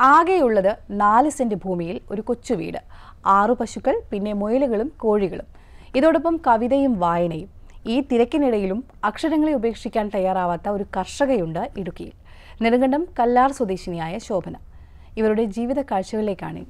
ആകെയുള്ളത് 4 സെന്റ് ഭൂമിയിൽ ഒരു കൊച്ചു വീട്, 6 പശുക്കൾ, പിന്നെ മുയലുകളും കോഴികളും. ഇതോടൊപ്പം കവിതയും വായനയും. ഈ തിരക്കിനിടയിലും അക്ഷരങ്ങളെ ഉപേക്ഷിക്കാൻ തയ്യാറാവാത്ത ഒരു കർഷകയുണ്ട് ഇടുക്കിയിൽ. നെടുങ്കണ്ടം കല്ലാർ സ്വദേശിനിയായ ശോഭന. ഇവരുടെ ജീവിത കാഴ്ചകളിലേക്കാണ്.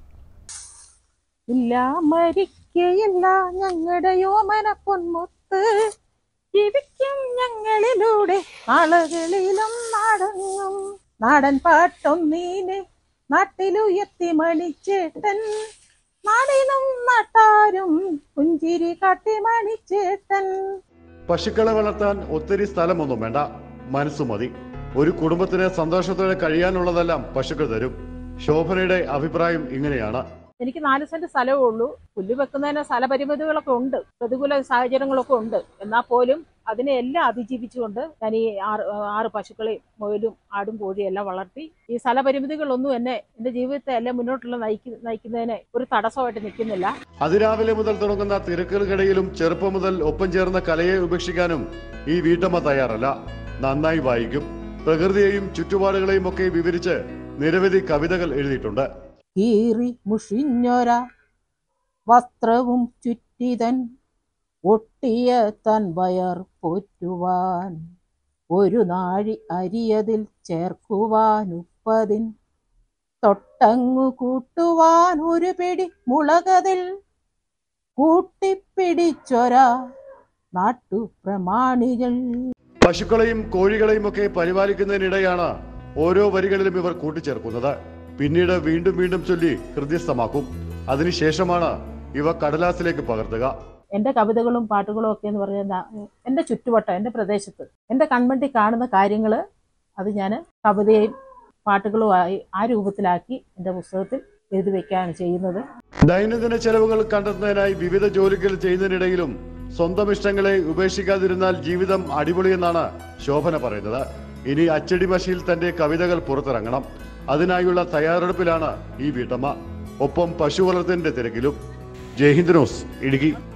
ഇല്ല മരിക്കയില്ല ഞങ്ങളുടെ യോമന പൊന്മുത്ത്, ജീവിക്കും ഞങ്ങളിലൂടെ നാളുകളിലും നാടങ്ങും. നാടൻ പാട്ടൊന്നീനെ നാട്ടിലുയർത്തി മണിച്ചേട്ടൻ, നാടിനും നാട്ടാരും പുഞ്ചിരി കാട്ടി മണിച്ചേട്ടൻ. പശുക്കളെ വളർത്താൻ ഒത്തിരി സ്ഥലമൊന്നും വേണ്ട, മനസ്സു മതി. ഒരു കുടുംബത്തിന് സന്തോഷത്തോടെ കഴിയാനുള്ളതെല്ലാം പശുക്കൾ തരും. ശോഭനയുടെ അഭിപ്രായം ഇങ്ങനെയാണ്. എനിക്ക് 4 സെന്റ് സ്ഥലമേ ഉള്ളൂ. പുല്ല് വെക്കുന്നതിന് സ്ഥലപരിമിതികളൊക്കെ ഉണ്ട്, പ്രതികൂല സാഹചര്യങ്ങളൊക്കെ ഉണ്ട്. എന്നാൽ പോലും അതിനെ എല്ലാം അതിജീവിച്ചുകൊണ്ട് ഞാൻ ഈ 6 പശുക്കളെയും മുയലും ആടും കോഴിയും എല്ലാം വളർത്തി. ഈ സ്ഥലപരിമിതികളൊന്നും എന്റെ ജീവിതത്തെ എല്ലാം മുന്നോട്ടുള്ള നയിക്കുന്നതിന് ഒരു തടസ്സമായിട്ട് നിൽക്കുന്നില്ല. അതിരാവിലെ മുതൽ തുടങ്ങുന്ന തിരക്കുകൾക്കിടയിലും ചെറുപ്പം മുതൽ ഒപ്പം ചേർന്ന കലയെ ഉപേക്ഷിക്കാനും ഈ വീട്ടമ്മ തയ്യാറല്ല. നന്നായി വായിക്കും. പ്രകൃതിയെയും ചുറ്റുപാടുകളെയും ഒക്കെ വിവരിച്ച് നിരവധി കവിതകൾ എഴുതിയിട്ടുണ്ട്. കീറി മുഷിഞ്ഞൊര വസ്ത്രവും ചുറ്റിതൻ, ഒട്ടിയ തൻ വയർ പോറ്റുവാൻ, ഒരു നാഴി അരിയതിൽ ചേർക്കുവാൻ ഉപ്പതിൻ, തൊട്ടങ്ങു കൂട്ടുവാൻ ഒരു പിടി മുളകതിൽ, കൂട്ടിപ്പിടിച്ചൊര നാട്ടുപ്രമാണികൾ. പശുക്കളെയും കോഴികളെയും ഒക്കെ പരിപാലിക്കുന്നതിനിടെയാണ് ഓരോ വരികളിലും ഇവർ കൂട്ടിച്ചേർക്കുന്നത്. പിന്നീട് വീണ്ടും വീണ്ടും ചൊല്ലി ഹൃദ്യസ്ഥമാക്കും. അതിനുശേഷമാണ് ഇവ കടലാസിലേക്ക് പകർത്തുക. എൻ്റെ കവിതകളും പാട്ടുകളും ഒക്കെ എന്ന് പറഞ്ഞാൽ എൻ്റെ ചുറ്റുവട്ടം, എൻ്റെ പ്രദേശത്ത്, എൻ്റെ കൺമുന്നിൽ കാണുന്ന കാര്യങ്ങൾ അത് ഞാൻ കവിതയും പാട്ടുകളുമായി ആ രൂപത്തിലാക്കി എൻ്റെ പുസ്തകത്തിൽ എഴുതി വയ്ക്കുകയാണ് ചെയ്യുന്നത്. ദൈനംദിന ചെലവുകൾ കണ്ടെത്തുന്നതിനായി വിവിധ ജോലികൾ ചെയ്യുന്നതിനിടയിലും സ്വന്തം ഇഷ്ടങ്ങളെ ഉപേക്ഷിക്കാതിരുന്നാൽ ജീവിതം അടിപൊളിയെന്നാണ് ശോഭന പറയുന്നത്. ഇനി അച്ചടി ഭാഷയിൽ തന്റെ കവിതകൾ പുറത്തിറങ്ങണം. അതിനായുള്ള തയ്യാറെടുപ്പിലാണ് ഈ വീട്ടമ്മ. ഒപ്പം പശു വളർത്തലിന്റെ തിരക്കിലും. ജയ് ഹിന്ദ് ന്യൂസ്, ഇടുക്കി.